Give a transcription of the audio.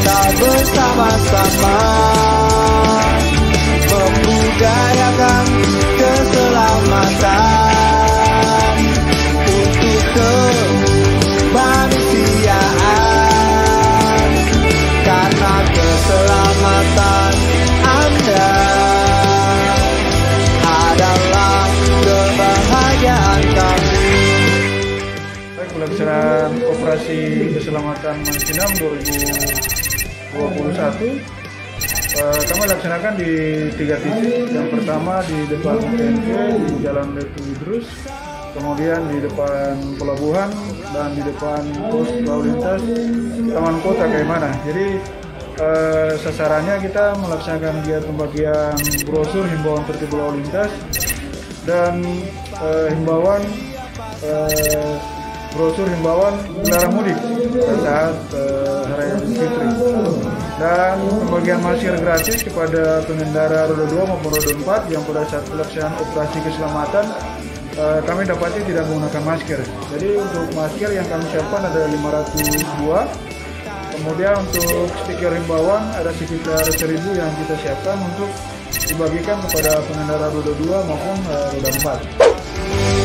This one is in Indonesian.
kita bersama-sama membudayakan keselamatan untuk kemanusiaan, karena keselamatan Anda adalah kebahagiaan kami. Pelaksanaan operasi keselamatan Mansinam 2021 kami laksanakan di 3 titik. Yang pertama di depan TNP di Jalan Letu Idrus, kemudian di depan pelabuhan, dan di depan pos lalu lintas Taman Kota Kaimana. Jadi sasarannya kita melaksanakan kegiatan pembagian brosur himbauan tertib lalu lintas dan himbauan brosur himbauan dilarang mudik saat Hari Raya Idul Fitri, dan pembagian masker gratis kepada pengendara roda 2 maupun roda 4 yang pada saat pelaksanaan operasi keselamatan kami dapati tidak menggunakan masker. Jadi untuk masker yang kami siapkan ada 500 buah. Kemudian untuk stiker himbauan ada sekitar 1000 yang kita siapkan untuk dibagikan kepada pengendara roda 2 maupun roda 4.